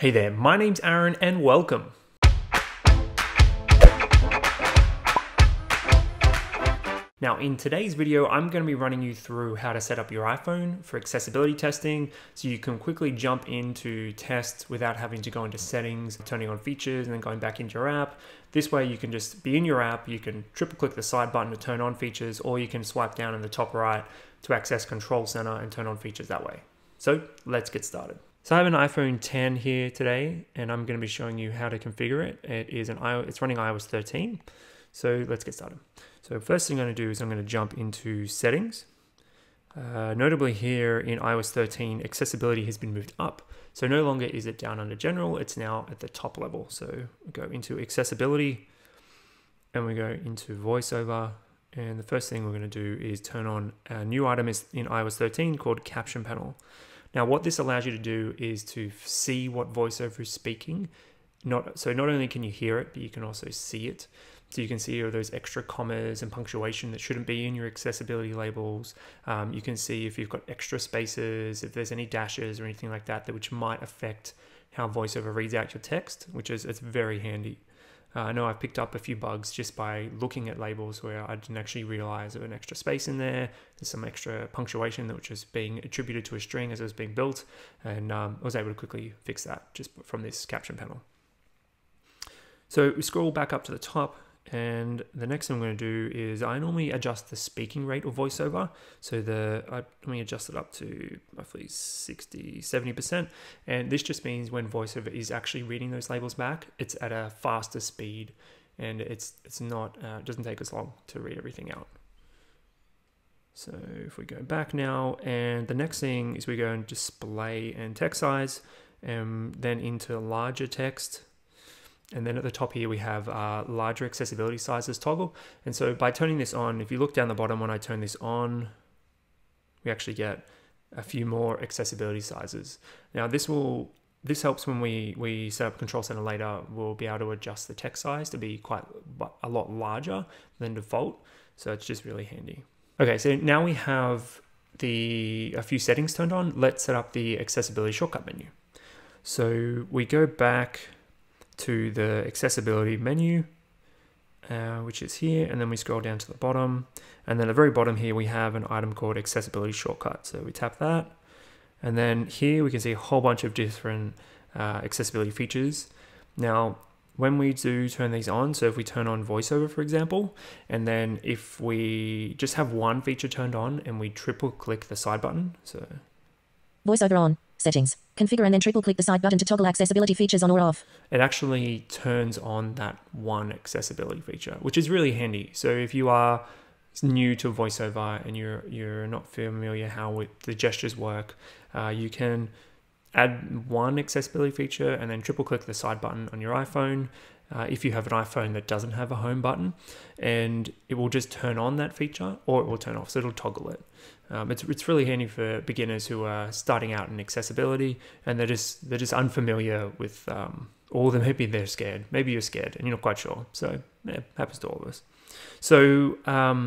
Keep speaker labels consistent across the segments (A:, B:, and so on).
A: Hey there, my name's Aaron and welcome. Now in today's video, I'm going to be running you through how to set up your iPhone for accessibility testing so you can quickly jump into tests without having to go into settings, turning on features and then going back into your app. This way you can just be in your app, you can triple click the side button to turn on features, or you can swipe down in the top right to access Control Center and turn on features that way. So let's get started. So I have an iPhone 10 here today and I'm going to be showing you how to configure it. It's running iOS 13. So let's get started. So first thing I'm going to do is I'm going to jump into settings. Notably here in iOS 13, accessibility has been moved up. So no longer is it down under general, it's now at the top level. So we go into accessibility and we go into VoiceOver. And the first thing we're going to do is turn on a new item in iOS 13 called Caption Panel. Now what this allows you to do is to see what VoiceOver is speaking. So not only can you hear it, but you can also see it. So you can see all those extra commas and punctuation that shouldn't be in your accessibility labels. You can see if you've got extra spaces, if there's any dashes or anything like that, which might affect how VoiceOver reads out your text, it's very handy. I know I've picked up a few bugs just by looking at labels where I didn't actually realize there was an extra space in there. There's some extra punctuation that was just being attributed to a string as it was being built. And I was able to quickly fix that just from this caption panel. So we scroll back up to the top. And the next thing I'm going to do is I normally adjust the speaking rate of VoiceOver. So I normally adjust it up to roughly 60–70%. And this just means when VoiceOver is actually reading those labels back, it's at a faster speed and it doesn't take as long to read everything out. So if we go back now, and the next thing is we go in display and text size, and then into larger text. And then at the top here, we have larger accessibility sizes toggle. And so by turning this on, if you look down the bottom, when I turn this on, we actually get a few more accessibility sizes. Now this helps when we set up Control Center later, we'll be able to adjust the text size to be a lot larger than default. So it's just really handy. Okay, so now we have a few settings turned on. Let's set up the accessibility shortcut menu. So we go back to the accessibility menu, which is here, and then we scroll down to the bottom, and then at the very bottom here we have an item called accessibility shortcut. So we tap that, and then here we can see a whole bunch of different accessibility features. Now when we do turn these on, so if we turn on VoiceOver for example, and then if we just have one feature turned on and we triple click the side button, so
B: VoiceOver on, settings, configure, and then triple click the side button to toggle accessibility features on or off.
A: It actually turns on that one accessibility feature, which is really handy. So if you are new to VoiceOver and you're not familiar how the gestures work, you can add one accessibility feature and then triple click the side button on your iPhone. If you have an iPhone that doesn't have a home button, and it will just turn on that feature or it will turn off, so it'll toggle it. It's really handy for beginners who are starting out in accessibility and they're just unfamiliar with all of them. Maybe they're scared, maybe you're scared and you're not quite sure. So yeah, happens to all of us. So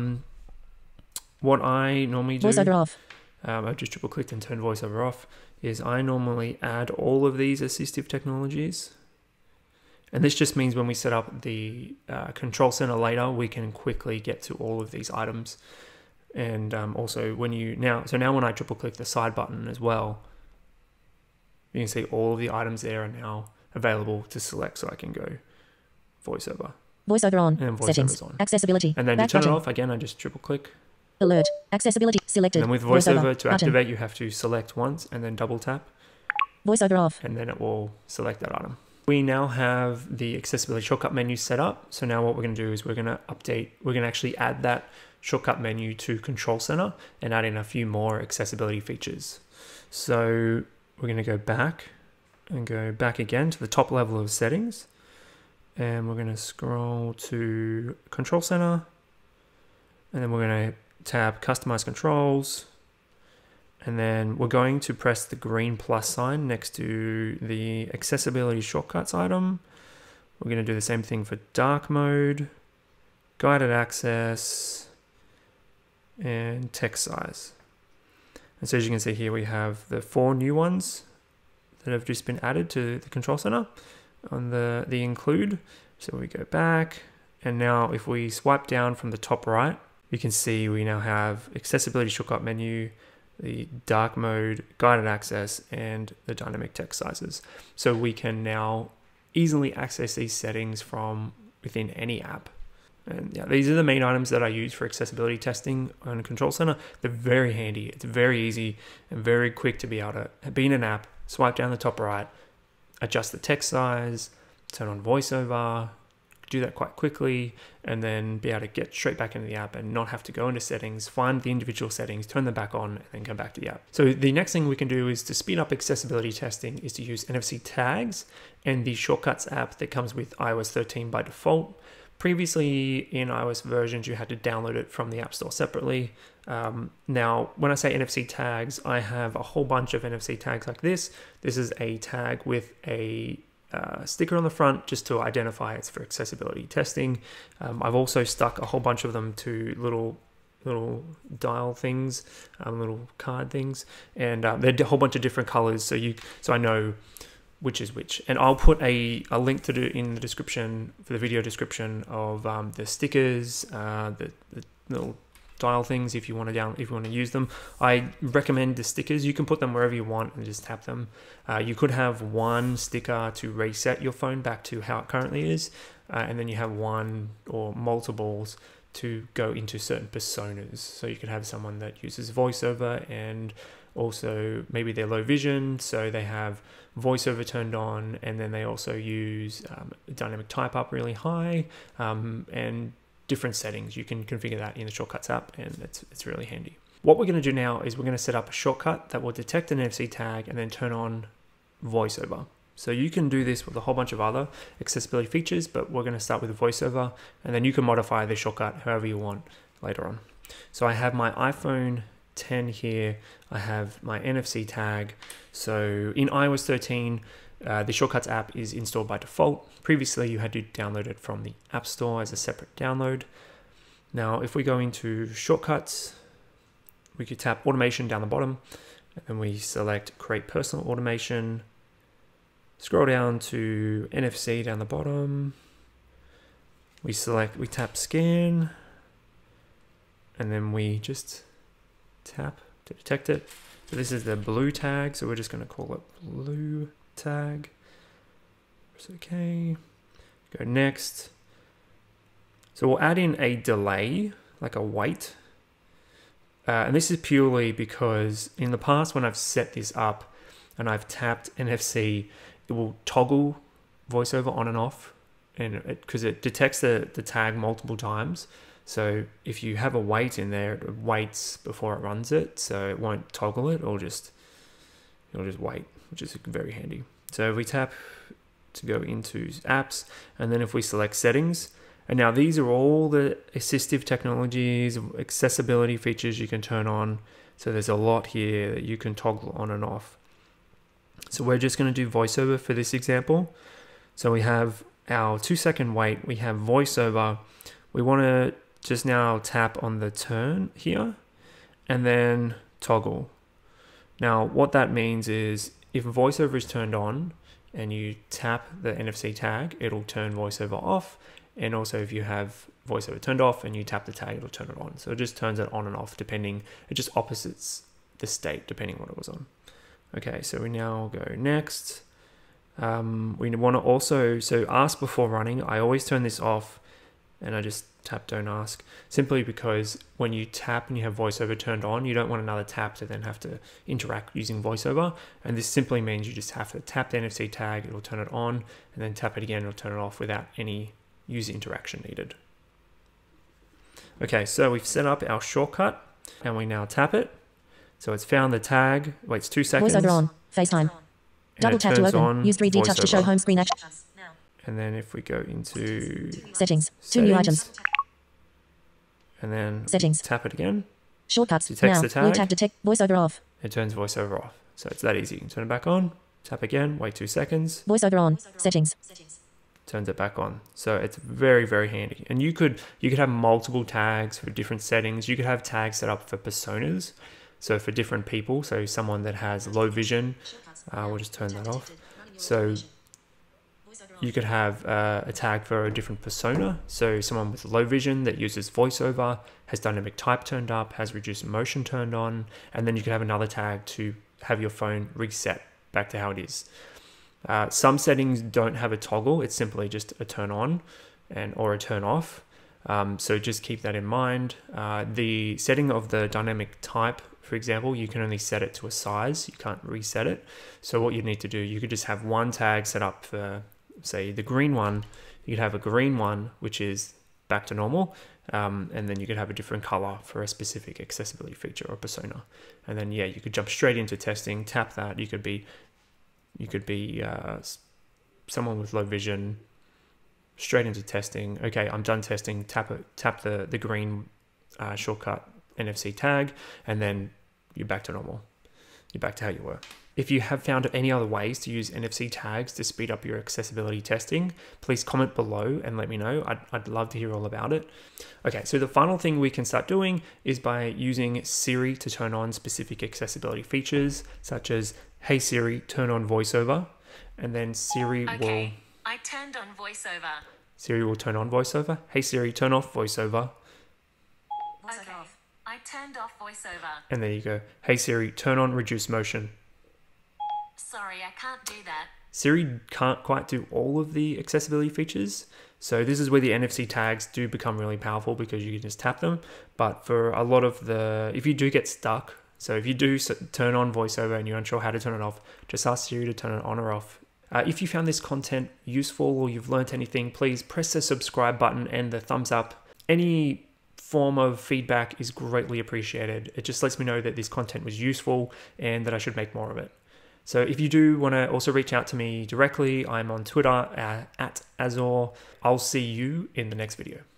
A: what I normally do,
B: VoiceOver off.
A: I've just triple clicked and turned VoiceOver off, is I normally add all of these assistive technologies. And this just means when we set up the Control Center later, we can quickly get to all of these items. And also now when I triple click the side button as well, you can see all of the items there are now available to select. So I can go VoiceOver.
B: VoiceOver on,
A: and
B: settings,
A: on.
B: Accessibility.
A: And then to turn it off, again, I just triple click.
B: Alert, accessibility, selected.
A: And then with VoiceOver to activate, you have to select once and then double tap.
B: VoiceOver off.
A: And then it will select that item. We now have the accessibility shortcut menu set up. So now what we're going to do is we're going to actually add that shortcut menu to Control Center and add in a few more accessibility features. So we're going to go back again to the top level of settings. And we're going to scroll to Control Center. And then we're going to tap Customize Controls. And then we're going to press the green plus sign next to the accessibility shortcuts item. We're going to do the same thing for dark mode, guided access, and text size. And so as you can see here, we have the 4 new ones that have just been added to the control center on the include. So we go back, and now if we swipe down from the top right, you can see we now have accessibility shortcut menu, the dark mode, guided access, and the dynamic text sizes. So we can now easily access these settings from within any app. And yeah, these are the main items that I use for accessibility testing on Control Center. They're very handy. It's very easy and very quick to be able to be in an app, swipe down the top right, adjust the text size, turn on VoiceOver, do that quite quickly, and then be able to get straight back into the app and not have to go into settings, find the individual settings, turn them back on, and then come back to the app. So the next thing we can do is to speed up accessibility testing is to use NFC Tags and the Shortcuts app that comes with iOS 13 by default. Previously in iOS versions, you had to download it from the App Store separately. Now, when I say NFC Tags, I have a whole bunch of NFC tags like this. This is a tag with a sticker on the front just to identify it's for accessibility testing. I've also stuck a whole bunch of them to little dial things, little card things, and they're a whole bunch of different colors, so I know which is which. And I'll put a link to do in the description, for the video description, of the stickers, the little dial things if you want to use them. I recommend the stickers. You can put them wherever you want and just tap them. You could have one sticker to reset your phone back to how it currently is, and then you have one or multiples to go into certain personas. So you could have someone that uses VoiceOver, and also maybe they're low vision, so they have VoiceOver turned on, and then they also use dynamic type up really high, and different settings. You can configure that in the Shortcuts app, and it's really handy. What we're going to do now is we're going to set up a shortcut that will detect an NFC tag and then turn on VoiceOver. So you can do this with a whole bunch of other accessibility features, but we're going to start with VoiceOver, and then you can modify the shortcut however you want later on. So I have my iPhone 10 here. I have my NFC tag. So in iOS 13, the Shortcuts app is installed by default. Previously, you had to download it from the App Store as a separate download. Now, if we go into Shortcuts, we could tap Automation down the bottom, and then we select Create Personal Automation. Scroll down to NFC down the bottom. We tap Scan, and then we just tap to detect it. So this is the blue tag, so we're just going to call it blue tag. Press OK. Go next. So we'll add in a delay, like a wait. And this is purely because in the past when I've set this up and I've tapped NFC, it will toggle VoiceOver on and off, and because it detects the tag multiple times. So if you have a wait in there, it waits before it runs it, so it won't toggle it, it'll just wait, which is very handy. So if we tap to go into apps, and then if we select settings, and now these are all the assistive technologies, accessibility features you can turn on. So there's a lot here that you can toggle on and off. So we're just going to do VoiceOver for this example. So we have our 2-second wait, we have VoiceOver. We want to just now tap on the turn here and then toggle. Now what that means is if VoiceOver is turned on and you tap the NFC tag, it'll turn VoiceOver off. And also if you have VoiceOver turned off and you tap the tag, it'll turn it on. So it just turns it on and off depending, it just opposites the state depending on what it was on. Okay, so we now go next. We want to also, so ask before running. I always turn this off and I just tap don't ask, simply because when you tap and you have VoiceOver turned on, you don't want another tap to then have to interact using VoiceOver. And this simply means you just have to tap the NFC tag, it'll turn it on, and then tap it again, it'll turn it off without any user interaction needed. Okay, so we've set up our shortcut and we now tap it. So it's found the tag, waits 2 seconds.
B: VoiceOver on, FaceTime. Double tap to open, use 3D touch to show home screen actions.
A: And then if we go into
B: settings, 2 new items.
A: And then
B: settings,
A: tap it again.
B: Shortcuts,
A: Detects
B: now,
A: the tag.
B: blue tag detect, VoiceOver off.
A: It turns VoiceOver off. So it's that easy. Turn it back on, tap again, wait 2 seconds.
B: VoiceOver on, settings.
A: Turns it back on. So it's very, very handy. And you could have multiple tags for different settings. You could have tags set up for personas. So for different people, so someone that has low vision, we'll just turn that off. So you could have a tag for a different persona. So someone with low vision that uses VoiceOver, has dynamic type turned up, has reduced motion turned on, and then you could have another tag to have your phone reset back to how it is. Some settings don't have a toggle, it's simply just a turn on or a turn off. So just keep that in mind. The setting of the dynamic type, for example, you can only set it to a size, you can't reset it. So what you need to do, you could just have one tag set up for, say, the green one. You could have a green one, which is back to normal, and then you could have a different color for a specific accessibility feature or persona. And then, yeah, you could jump straight into testing, tap that. You could be someone with low vision, straight into testing. Okay, I'm done testing. Tap the green shortcut NFC tag, and then you're back to normal. You're back to how you were. If you have found any other ways to use NFC tags to speed up your accessibility testing, please comment below and let me know. I'd love to hear all about it. Okay, so the final thing we can start doing is by using Siri to turn on specific accessibility features, such as, "Hey Siri, turn on VoiceOver," and then Siri will...
C: I turned on VoiceOver.
A: Siri will turn on VoiceOver. "Hey Siri, turn off VoiceOver."
C: Okay, I turned off VoiceOver.
A: And there you go. "Hey Siri, turn on reduce motion."
C: Sorry, I can't do that.
A: Siri can't quite do all of the accessibility features. So this is where the NFC tags do become really powerful, because you can just tap them. But for a lot of if you do get stuck, so if you do turn on VoiceOver and you're unsure how to turn it off, just ask Siri to turn it on or off. If you found this content useful or you've learned anything, please press the subscribe button and the thumbs up. Any form of feedback is greatly appreciated. It just lets me know that this content was useful and that I should make more of it. So if you do want to also reach out to me directly, I'm on Twitter at Azor. I'll see you in the next video.